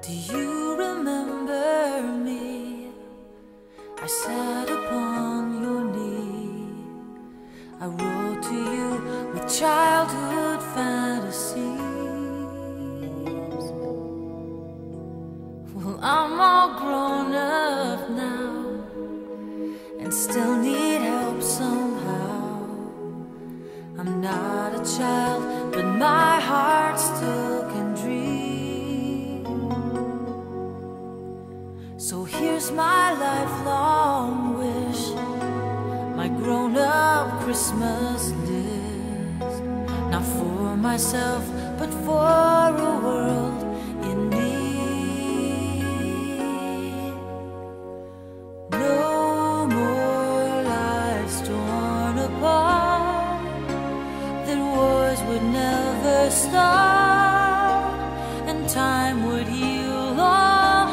Do you remember me? I sat upon your knee. I wrote to you with childhood fantasies. Well, I'm all grown up now and still need help somehow. I'm not a child, but my heart still can dream. So here's my lifelong wish, my grown-up Christmas list. Not for myself, but for a world in need. No more lives torn apart, that wars would never stop, and time would heal all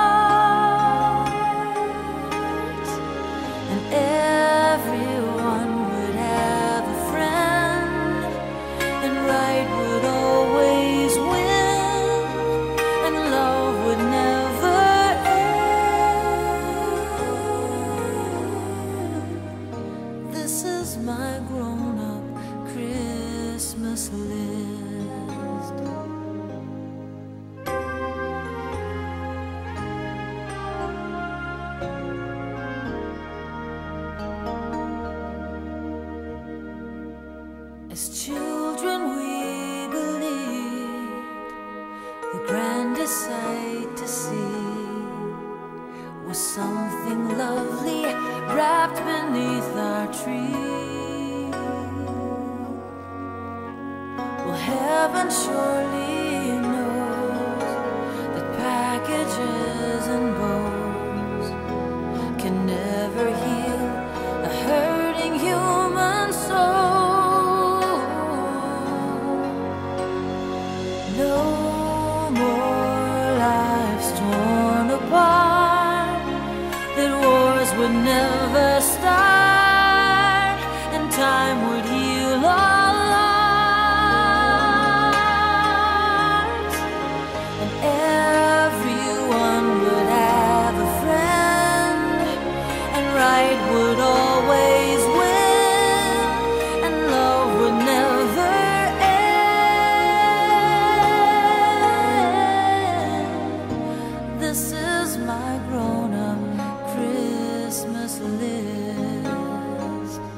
hearts, and everyone would have a friend, and right would always win, and love would never end. This is my grown-up Christmas list. As children we believed the grandest sight to see was something lovely wrapped beneath our tree. Well, heaven surely knows that packages and bows can never heal a hurting human soul. No more lives torn apart, that wars would never start, and time would heal all hearts, and everyone would have a friend, and right would always win, and love would never end. This is my grown-up Christmas list.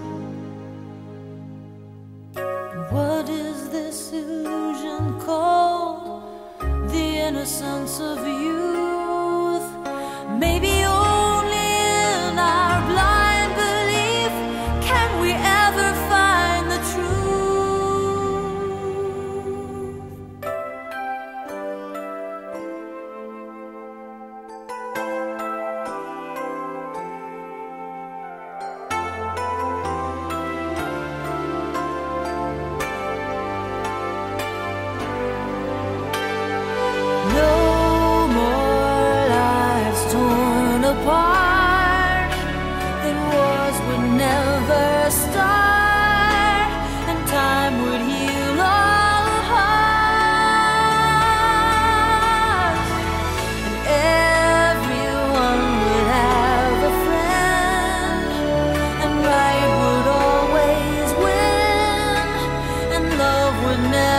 What is this illusion called? The innocence of youth. Maybe only in our blind belief can we ever find the truth. No more lives torn apart, that wars would never start, and time would heal all hearts, and everyone would have a friend, and right would always win, and love would never